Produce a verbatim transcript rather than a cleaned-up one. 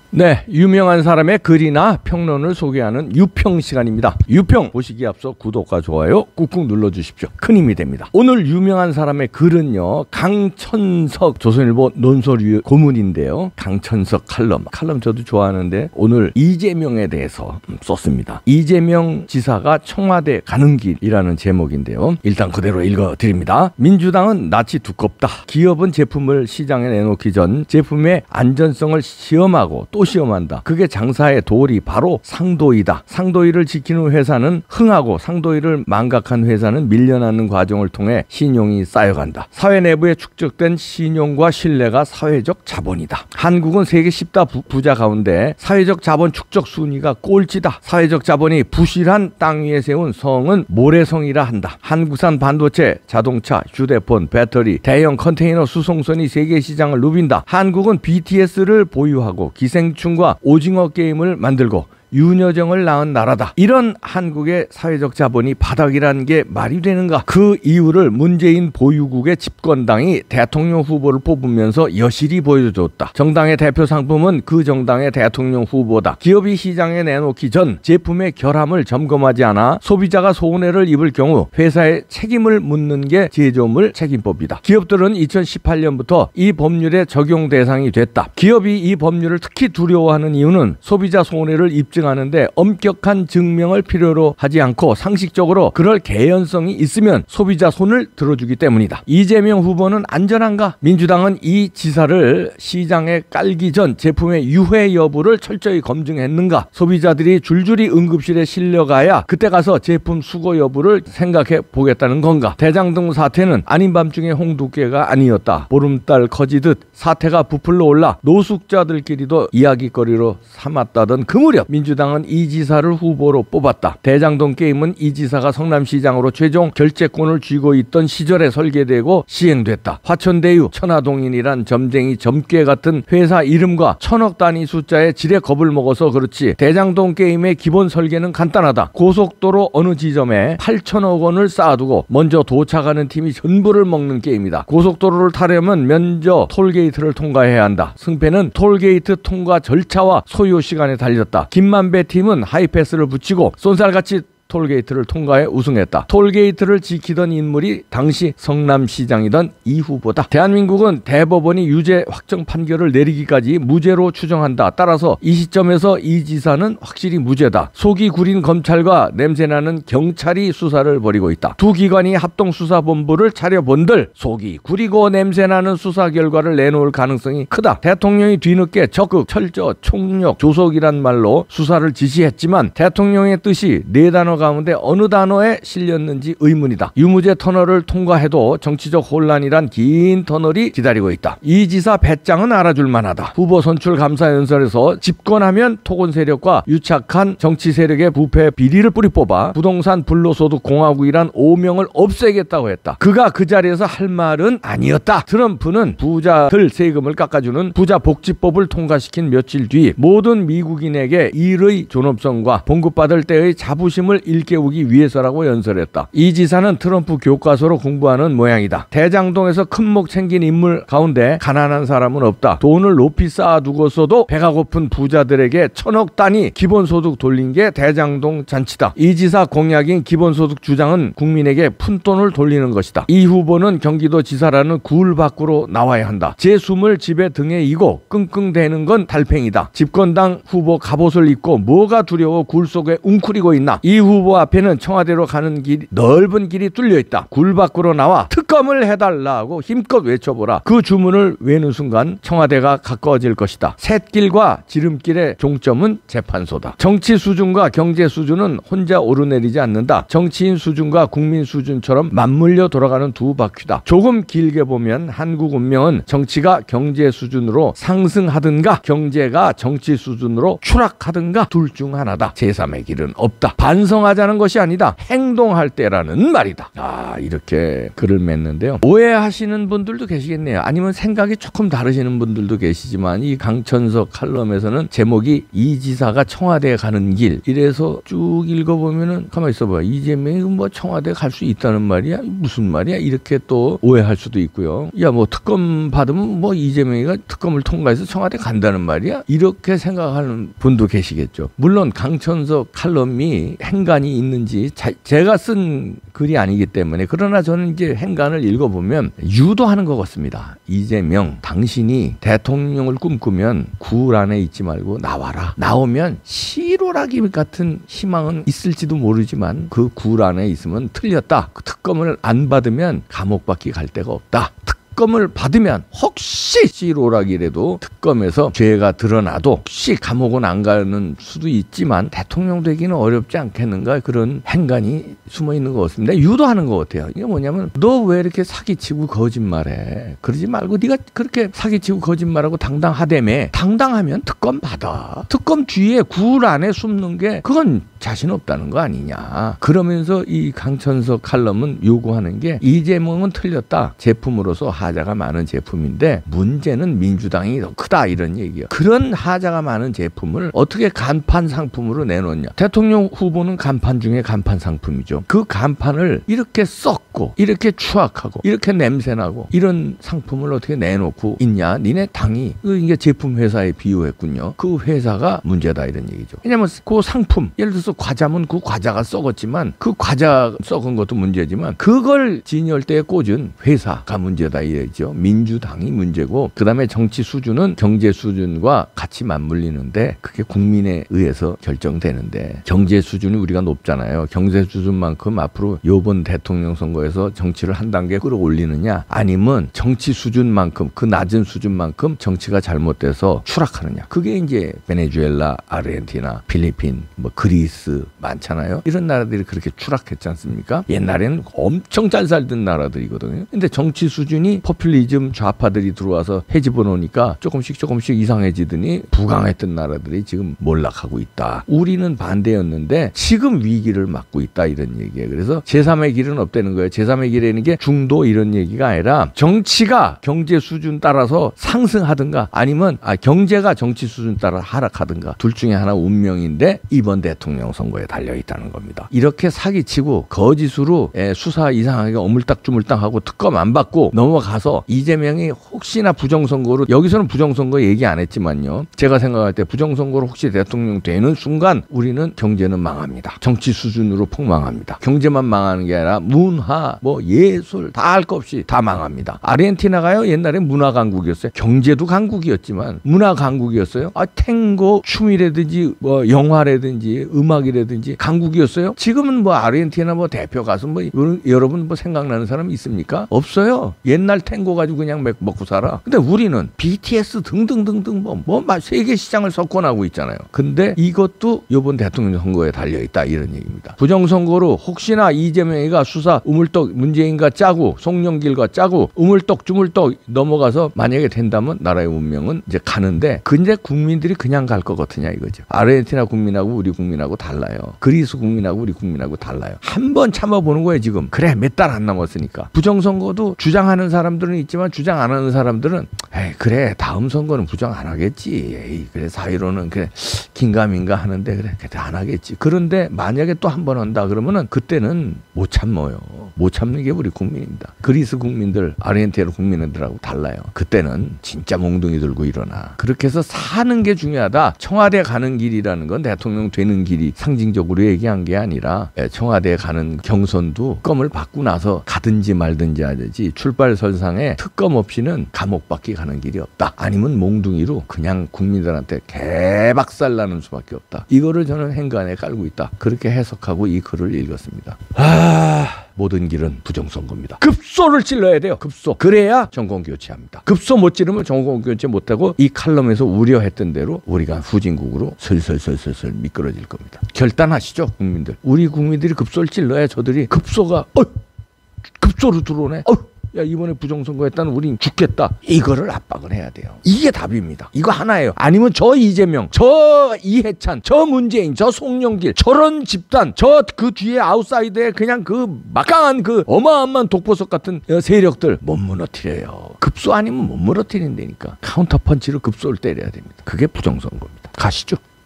네, 유명한 사람의 글이나 평론을 소개하는 유평 시간입니다. 유평 보시기에 앞서 구독과 좋아요 꾹꾹 눌러주십시오. 큰 힘이 됩니다. 오늘 유명한 사람의 글은요, 강천석 조선일보 논설위 고문인데요. 강천석 칼럼 칼럼 저도 좋아하는데 오늘 이재명에 대해서 썼습니다. 이재명 지사가 청와대 가는 길이라는 제목인데요. 일단 그대로 읽어드립니다. 민주당은 낯이 두껍다. 기업은 제품을 시장에 내놓기 전 제품의 안전성을 시험하고 또 시험한다. 그게 장사의 도리, 바로 상도이다. 상도이를 지키는 회사는 흥하고 상도이를 망각한 회사는 밀려나는 과정을 통해 신용이 쌓여간다. 사회 내부에 축적된 신용과 신뢰가 사회적 자본이다. 한국은 세계 십 다 부자 가운데 사회적 자본 축적 순위가 꼴찌다. 사회적 자본이 부실한 땅 위에 세운 성은 모래성이라 한다. 한국산 반도체, 자동차, 휴대폰, 배터리, 대형 컨테이너 수송선이 세계 시장을 누빈다. 한국은 비티에스를 보유하고 기생충과 오징어 게임을 만들고 윤여정을 낳은 나라다. 이런 한국의 사회적 자본이 바닥이라는 게 말이 되는가? 그 이유를 문재인 보유국의 집권당이 대통령 후보를 뽑으면서 여실히 보여줬다. 정당의 대표 상품은 그 정당의 대통령 후보다. 기업이 시장에 내놓기 전 제품의 결함을 점검하지 않아 소비자가 손해를 입을 경우 회사에 책임을 묻는 게 제조물 책임법이다. 기업들은 이천십팔 년부터 이 법률의 적용 대상이 됐다. 기업이 이 법률을 특히 두려워하는 이유는 소비자 손해를 입증 하는데 엄격한 증명을 필요로 하지 않고 상식적으로 그럴 개연성이 있으면 소비자 손을 들어주기 때문이다. 이재명 후보는 안전한가? 민주당은 이 지사를 시장에 깔기 전 제품의 유해 여부를 철저히 검증했는가? 소비자들이 줄줄이 응급실에 실려가야 그때 가서 제품 수거 여부를 생각해 보겠다는 건가? 대장동 사태는 아닌 밤중에 홍두깨가 아니었다. 보름달 커지듯 사태가 부풀러 올라 노숙자들끼리도 이야기거리로 삼았다던 그 무렵 민주당은 이 지사를 후보로 뽑았다. 대장동 게임은 이 지사가 성남시장으로 최종 결재권을 쥐고 있던 시절에 설계되고 시행됐다. 화천대유, 천하동인이란 점쟁이 점괘 같은 회사 이름과 천억 단위 숫자의 지레 겁을 먹어서 그렇지 대장동 게임의 기본 설계는 간단하다. 고속도로 어느 지점에 팔천억 원을 쌓아두고 먼저 도착하는 팀이 전부를 먹는 게임이다. 고속도로를 타려면 먼저 톨게이트를 통과해야 한다. 승패는 톨게이트 통과 절차와 소요 시간에 달렸다. 김만 배 팀은 하이패스를 붙이고 쏜살같이 톨게이트를 통과해 우승했다. 톨게이트를 지키던 인물이 당시 성남시장이던 이 후보다. 대한민국은 대법원이 유죄 확정 판결을 내리기까지 무죄로 추정한다. 따라서 이 시점에서 이 지사는 확실히 무죄다. 속이 구린 검찰과 냄새나는 경찰이 수사를 벌이고 있다. 두 기관이 합동수사본부를 차려본들 속이 구리고 냄새나는 수사 결과를 내놓을 가능성이 크다. 대통령이 뒤늦게 적극, 철저, 총력, 조속이란 말로 수사를 지시했지만 대통령의 뜻이 네 단어 가운데 어느 단어에 실렸는지 의문이다. 유무죄 터널을 통과해도 정치적 혼란이란 긴 터널이 기다리고 있다. 이 지사 배짱은 알아줄 만하다. 후보 선출 감사 연설에서 집권하면 토건 세력과 유착한 정치 세력의 부패 비리를 뿌리 뽑아 부동산 불로소득 공화국이란 오명을 없애겠다고 했다. 그가 그 자리에서 할 말은 아니었다. 트럼프는 부자들 세금을 깎아주는 부자복지법을 통과시킨 며칠 뒤 모든 미국인에게 일의 존엄성과 봉급받을 때의 자부심을 일깨우기 위해서라고 연설했다. 이 지사는 트럼프 교과서로 공부하는 모양이다. 대장동에서 큰 목 챙긴 인물 가운데 가난한 사람은 없다. 돈을 높이 쌓아두고서도 배가 고픈 부자들에게 천억 단위 기본소득 돌린 게 대장동 잔치다. 이 지사 공약인 기본소득 주장은 국민에게 푼돈을 돌리는 것이다. 이 후보는 경기도 지사라는 굴 밖으로 나와야 한다. 제 숨을 집에 등에 이고 끙끙대는 건 달팽이다. 집권당 후보 갑옷을 입고 뭐가 두려워 굴 속에 웅크리고 있나? 이 후보 앞에는 청와대로 가는 길, 넓은 길이 뚫려있다. 굴 밖으로 나와 특검을 해달라고 힘껏 외쳐보라. 그 주문을 외는 순간 청와대가 가까워질 것이다. 샛길과 지름길의 종점은 재판소다. 정치 수준과 경제 수준은 혼자 오르내리지 않는다. 정치인 수준과 국민 수준처럼 맞물려 돌아가는 두 바퀴다. 조금 길게 보면 한국 운명은 정치가 경제 수준으로 상승하든가 경제가 정치 수준으로 추락하든가 둘 중 하나다. 제삼의 길은 없다. 반성하 걱정하자는 것이 아니다. 행동할 때라는 말이다. 아, 이렇게 글을 맺는데요. 오해하시는 분들도 계시겠네요. 아니면 생각이 조금 다르시는 분들도 계시지만 이 강천석 칼럼에서는 제목이 이 지사가 청와대에 가는 길 이래서 쭉 읽어보면은 가만히 있어봐. 이재명이 뭐 청와대 갈 수 있다는 말이야? 무슨 말이야? 이렇게 또 오해할 수도 있고요. 야, 뭐 특검 받으면 뭐 이재명이가 특검을 통과해서 청와대 간다는 말이야? 이렇게 생각하는 분도 계시겠죠. 물론 강천석 칼럼이 행간이 있는지 자, 제가 쓴 글이 아니기 때문에 그러나 저는 이제 행간을 읽어보면 유도하는 것 같습니다. 이재명, 당신이 대통령을 꿈꾸면 굴 안에 있지 말고 나와라. 나오면 시로라기 같은 희망은 있을지도 모르지만 그 굴 안에 있으면 틀렸다. 그 특검을 안 받으면 감옥밖에 갈 데가 없다. 특검을 받으면 혹시 씨로락이라도 특검에서 죄가 드러나도 혹시 감옥은 안 가는 수도 있지만 대통령 되기는 어렵지 않겠는가 그런 행간이 숨어 있는 것 같습니다. 유도하는 것 같아요. 이게 뭐냐면 너 왜 이렇게 사기치고 거짓말해? 그러지 말고 네가 그렇게 사기치고 거짓말하고 당당하다며. 당당하면 특검 받아. 특검 뒤에 굴 안에 숨는 게 그건 자신 없다는 거 아니냐. 그러면서 이 강천석 칼럼은 요구하는 게 이재명은 틀렸다. 제품으로서 하자가 많은 제품인데 문제는 민주당이 더 크다 이런 얘기예요. 그런 하자가 많은 제품을 어떻게 간판 상품으로 내놓냐. 대통령 후보는 간판 중에 간판 상품이죠. 그 간판을 이렇게 썩고 이렇게 추악하고 이렇게 냄새나고 이런 상품을 어떻게 내놓고 있냐. 니네 당이 이게 제품 회사에 비유했군요. 그 회사가 문제다 이런 얘기죠. 왜냐하면 그 상품 예를 들어서 과자면 그 과자가 썩었지만 그 과자 썩은 것도 문제지만 그걸 진열대에 꽂은 회사가 문제다 이거죠. 민주당이 문제고 그다음에 정치 수준은 경제 수준과 같이 맞물리는데 그게 국민에 의해서 결정되는데 경제 수준이 우리가 높잖아요. 경제 수준만큼 앞으로 이번 대통령 선거에서 정치를 한 단계 끌어올리느냐 아니면 정치 수준만큼 그 낮은 수준만큼 정치가 잘못돼서 추락하느냐. 그게 이제 베네수엘라, 아르헨티나, 필리핀, 뭐 그리스 많잖아요. 이런 나라들이 그렇게 추락했지 않습니까? 옛날에는 엄청 잘 살던 나라들이거든요. 근데 정치 수준이 포퓰리즘 좌파들이 들어와서 해집어 놓으니까 조금씩 조금씩 이상해지더니 부강했던 나라들이 지금 몰락하고 있다. 우리는 반대였는데 지금 위기를 맞고 있다 이런 얘기예요. 그래서 제삼의 길은 없다는 거예요. 제삼의 길이라는 게 중도 이런 얘기가 아니라 정치가 경제 수준 따라서 상승하든가 아니면 아, 경제가 정치 수준 따라 하락하든가 둘 중에 하나 운명인데 이번 대통령 선거에 달려있다는 겁니다. 이렇게 사기치고 거짓으로 수사 이상하게 어물딱주물딱하고 특검 안 받고 넘어가서 이재명이 혹시나 부정선거로 여기서는 부정선거 얘기 안 했지만요. 제가 생각할 때 부정선거로 혹시 대통령 되는 순간 우리는 경제는 망합니다. 정치 수준으로 폭망합니다. 경제만 망하는 게 아니라 문화, 뭐 예술 다 할 것 없이 다 망합니다. 아르헨티나가요 옛날에 문화 강국이었어요. 경제도 강국이었지만 문화 강국이었어요. 아 탱고 춤이라든지 뭐 영화라든지 음악이라든지 강국이었어요. 지금은 뭐 아르헨티나 뭐 대표 가수 뭐 여러분 뭐 생각나는 사람 있습니까? 없어요. 옛날 탱고 가지고 그냥 먹고 살아. 근데 우리는 비티에스 등등등등 뭐, 뭐 세계 시장을 석권하고 있잖아요. 근데 이것도 이번 대통령 선거에 달려있다 이런 얘기입니다. 부정선거로 혹시나 이재명이가 수사 우물떡 문재인과 짜고 송영길과 짜고 우물떡 주물떡 넘어가서 만약에 된다면 나라의 운명은 이제 가는데 근데 국민들이 그냥 갈 것 같으냐 이거죠. 아르헨티나 국민하고 우리 국민하고 달라요. 그리스 국민하고 우리 국민하고 달라요. 한 번 참아보는 거예요 지금. 그래 몇 달 안 남았으니까. 부정선거도 주장하는 사람들은 있지만 주장 안 하는 사람들은 에이 그래 다음 선거는 부정 안 하겠지. 에이 그래 사이로는 그래 긴가민가 하는데 그래 그래 안 하겠지. 그런데 만약에 또 한 번 한다 그러면은 그때는 못 참어요. 못 참는 게 우리 국민입니다. 그리스 국민들 아르헨티나 국민들하고 달라요. 그때는 진짜 몽둥이 들고 일어나. 그렇게 해서 사는 게 중요하다. 청와대 가는 길이라는 건 대통령 되는 길이 상징적으로 얘기한 게 아니라 청와대 가는 경선도 특검을 받고 나서 가든지 말든지 하지 출발선상에 특검 없이는 감옥밖에 가는 길이 없다. 아니면 몽둥이로 그냥 국민들한테 개박살 나는 수밖에 없다. 이거를 저는 행간에 깔고 있다. 그렇게 해석하고 이 글을 읽었습니다. 아... 모든 길은 부정선거입니다. 급소를 찔러야 돼요. 급소. 그래야 정권 교체합니다. 급소 못 찌르면 정권 교체 못하고 이 칼럼에서 우려했던 대로 우리가 후진국으로 슬슬슬슬슬 미끄러질 겁니다. 결단하시죠 국민들. 우리 국민들이 급소를 찔러야 저들이 급소가 어 급소로 들어오네. 어 야 이번에 부정선거 했다는 우린 죽겠다. 이거를 압박을 해야 돼요. 이게 답입니다. 이거 하나예요. 아니면 저 이재명, 저 이해찬, 저 문재인, 저 송영길 저런 집단, 저 그 뒤에 아웃사이드에 그냥 그 막강한 그 어마어마한 독보석 같은 세력들 못 무너뜨려요. 급소 아니면 못 무너뜨린다니까. 카운터 펀치로 급소를 때려야 됩니다. 그게 부정선거입니다. 가시죠.